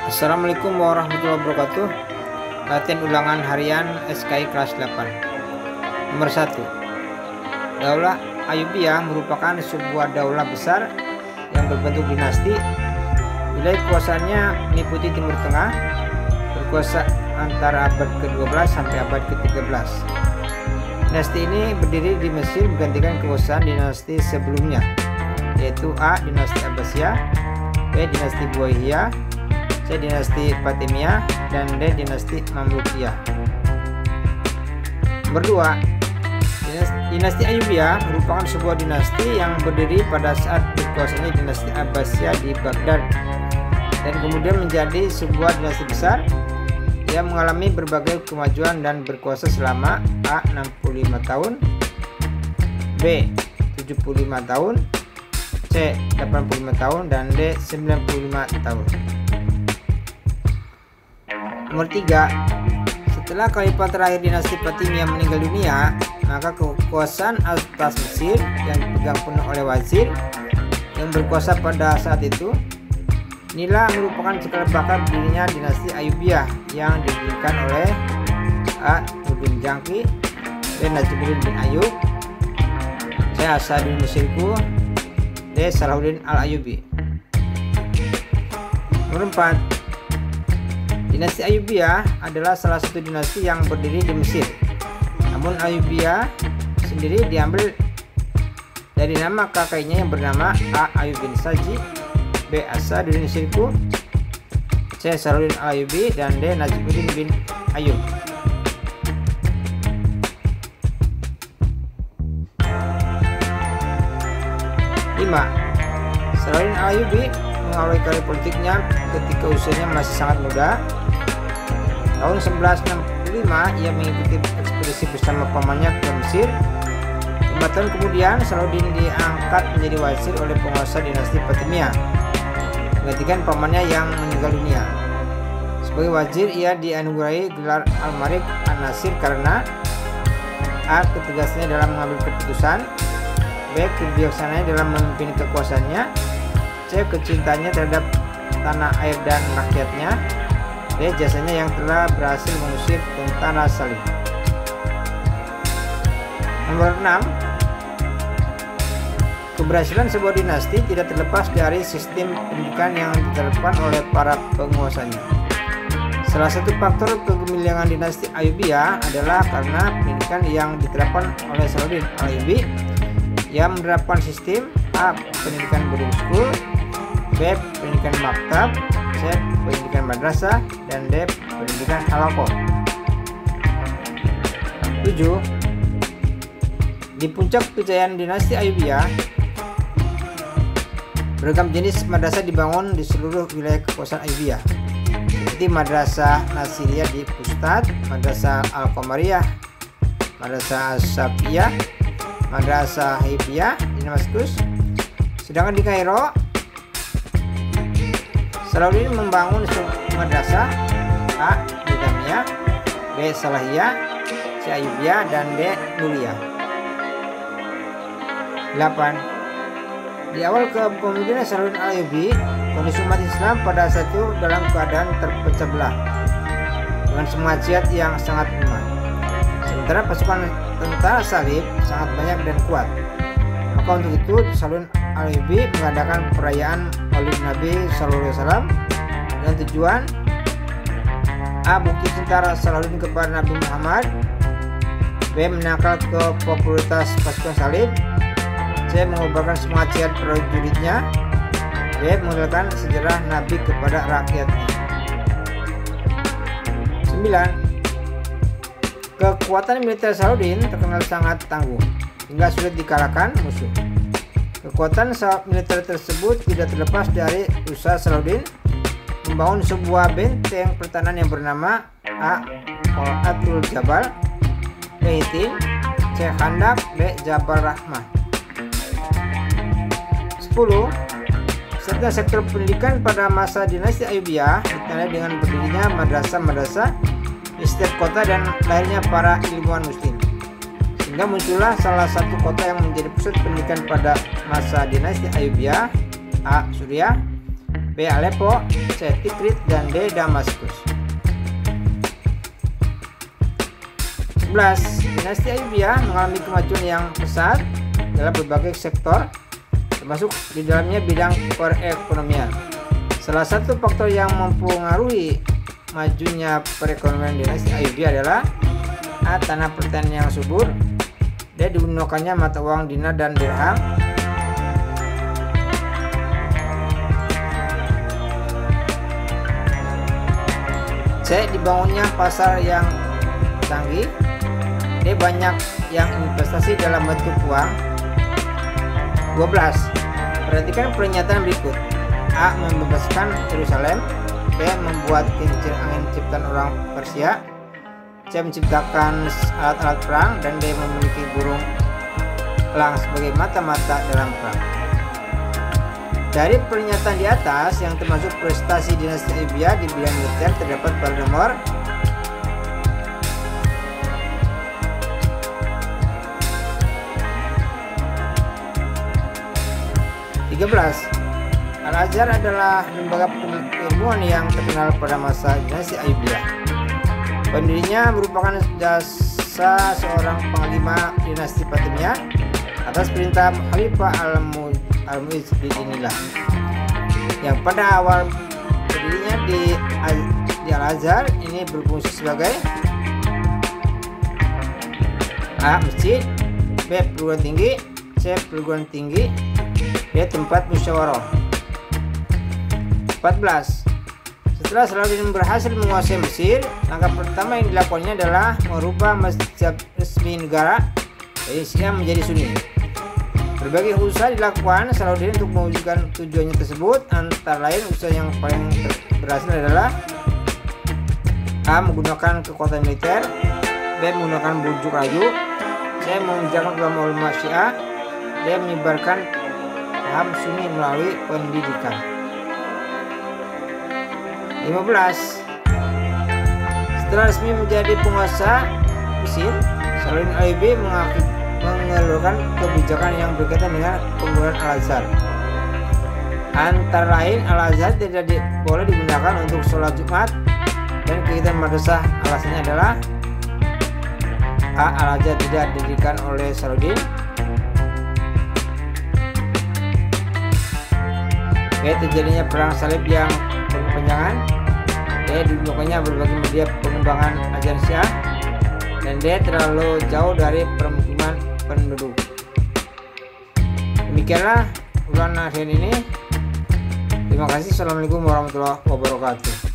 Assalamualaikum warahmatullahi wabarakatuh. Latihan ulangan harian SKI kelas 8. Nomor 1. Daulah Ayyubiyah merupakan sebuah daulah besar yang berbentuk dinasti. Wilayah kekuasaannya meliputi Timur Tengah, berkuasa antara abad ke-12 sampai abad ke-13. Dinasti ini berdiri di Mesir menggantikan kekuasaan dinasti sebelumnya, yaitu A. Dinasti Abbasiyah, B. Dinasti Buwayyah, C. Dinasti Fatimiyah, dan D. Dinasti Mamlukiyah. Nomor 2. Dinasti Ayyubiyah merupakan sebuah dinasti yang berdiri pada saat berkuasanya dinasti Abbasiyah di Baghdad dan kemudian menjadi sebuah dinasti besar yang mengalami berbagai kemajuan dan berkuasa selama A. 65 tahun, B. 75 tahun, C. 85 tahun, dan D. 95 tahun. Nomor 3. Setelah khalifah terakhir dinasti Fatimiyah meninggal dunia, maka kekuasaan atas Mesir yang dipegang penuh oleh wazir yang berkuasa pada saat itu. Inilah merupakan cikal bakal berdirinya dinasti Ayyubiyah yang didirikan oleh A. Nurdin Jangki, B. Najmuddin bin Ayyub, C. Asaduddin Musyriku, D. Salahuddin al-Ayyubi. Nomor 4. Dinasti Ayyubiyah adalah salah satu dinasti yang berdiri di Mesir. Namun Ayyubiyah sendiri diambil dari nama kakeknya yang bernama A. Ayyub bin Saji, B. Asaduddin Musyriku, C. Salahuddin al-Ayyubi, dan D. Najmuddin bin Ayyub. Salahuddin al-Ayyubi mengawali karir politiknya ketika usianya masih sangat muda. Tahun 1965 ia mengikuti ekspedisi bersama pamannya ke Mesir. 5 tahun kemudian Salahuddin diangkat menjadi wazir oleh penguasa dinasti Fatimiyah, menggantikan pamannya yang meninggal dunia. Sebagai wazir ia dianugerahi gelar Al-Malik An-Nasir karena A. ketegasannya dalam mengambil keputusan, B. kebijaksanaannya dalam memimpin kekuasaannya, C. kecintanya terhadap tanah air dan rakyatnya, D. jasanya yang telah berhasil mengusir tentara Salib. Nomor 6. Keberhasilan sebuah dinasti tidak terlepas dari sistem pendidikan yang diterapkan oleh para penguasanya. Salah satu faktor kegemilangan dinasti Ayyubiyah adalah karena pendidikan yang diterapkan oleh Salahuddin al-Ayyubi yang menerapkan sistem A. pendidikan boarding school, B. pendidikan maktab, C. pendidikan madrasah, dan D. pendidikan halaqah. 7. Di puncak kejayaan dinasti Ayyubiyah, beragam jenis madrasah dibangun di seluruh wilayah kekuasaan Ayyubiyah, seperti Madrasah Nasiriyah di Fustat, Madrasah Al-Qamariyah, Madrasah As-Safiyah, Madrasah Hifiyah di Damaskus. Sedangkan di Kairo, Salahuddin membangun madrasah A. Nizamiyah, B. Salahiyah, C. Ayyubiyah, dan D. Nuriyah. 8. Di awal kepemimpinan Salahuddin al-Ayyubi, kondisi umat Islam pada saat itu dalam keadaan terpecah belah dengan semangat jihad yang sangat lemah. Sementara pasukan tentara Salib sangat banyak dan kuat. Maka untuk itu Salahuddin al-Ayyubi mengadakan perayaan Maulid Nabi SAW dengan tujuan A. bukti cinta Salahuddin kepada Nabi Muhammad, B. menangkal popularitas pasukan Salib, C. mengobarkan semangat jihad prajuritnya, D. mengenalkan sejarah Nabi kepada rakyatnya. 9. Kekuatan militer Salahuddin terkenal sangat tangguh hingga sulit dikalahkan musuh. Kekuatan militer tersebut tidak terlepas dari usaha Salahuddin membangun sebuah benteng pertahanan yang bernama A. Qal'atul Jabal, B. Hitin, C. Khandak, D. Jabal Rahmah. 10. Serta sektor pendidikan pada masa dinasti Ayyubiyah ditandai dengan berdirinya madrasah-madrasah di setiap kota dan lahirnya para ilmuwan muslim, sehingga muncullah salah satu kota yang menjadi pusat pendidikan pada masa dinasti Ayyubiyah, A. Suriah, B. Aleppo, C. Tikrit, dan D. Damaskus. 11. Dinasti Ayyubiyah mengalami kemajuan yang pesat dalam berbagai sektor, termasuk di dalamnya bidang perekonomian. Salah satu faktor yang mempengaruhi majunya perekonomian dinasti Ayyubiyah adalah A. Tanah pertanian yang subur, D. Digunakannya mata uang dinar dan dirham, C. Dibangunnya pasar yang canggih, D. Banyak yang investasi dalam bentuk uang. 12. Perhatikan pernyataan berikut. A. Membebaskan Yerusalem, B. Membuat kincir angin ciptaan orang Persia, C. Menciptakan alat-alat perang, dan D. Memiliki burung elang sebagai mata-mata dalam perang. Dari pernyataan di atas yang termasuk prestasi dinasti Ayyubiyah di bidang militer terdapat pada nomor 13. Al-Azhar adalah lembaga keilmuan yang terkenal pada masa dinasti Ayyubiyah. Pendirinya merupakan jasa seorang panglima dinasti Fatimiyah atas perintah Khalifah Al-Mu'izz inilah, yang pada awal berdirinya di Al-Azhar ini berfungsi sebagai A. Masjid, B. Perguruan tinggi, C. Perguruan tinggi, D. Tempat musyawarah. 14. Setelah Salahuddin berhasil menguasai Mesir, langkah pertama yang dilakukannya adalah merubah mazhab resmi negara dari Syiah menjadi Sunni. Berbagai usaha dilakukan Salahuddin untuk mewujudkan tujuannya tersebut. Antara lain usaha yang paling berhasil adalah A. Menggunakan kekuatan militer, B. Menggunakan bujuk rayu, C. Mengajarkan ulama Syiah, D. Menyebarkan paham Sunni melalui pendidikan. 15. Setelah resmi menjadi penguasa Mesir, Salahuddin Ayyubi mengeluarkan kebijakan yang berkaitan dengan penggunaan Al-Azhar. Antara lain, Al-Azhar tidak boleh digunakan untuk sholat Jumat dan kegiatan madrasah. Alasannya adalah A. Al-Azhar tidak didirikan oleh Salahuddin, B. Terjadinya perang salib yang berkepanjangan, D. Dibukanya berbagai media pengembangan ajaran Syiah, dan D. Terlalu jauh dari permukiman penduduk. Demikianlah ulasan ini. Terima kasih. Assalamualaikum warahmatullahi wabarakatuh.